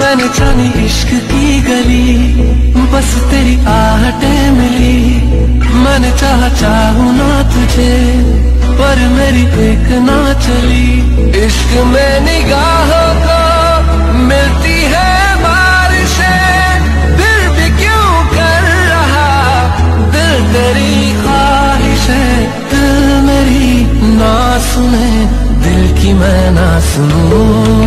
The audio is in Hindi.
मैंने जानी इश्क की गली, बस तेरी आहटें मिली। मैंने चाहूं ना तुझे, पर मेरी एक ना चली। इश्क में निगाहों को मिलती है बारिशें, फिर भी क्यों कर रहा दिल तेरी ख्वाहिशें। दिल मेरी ना सुने, दिल की मैं ना सुनूं।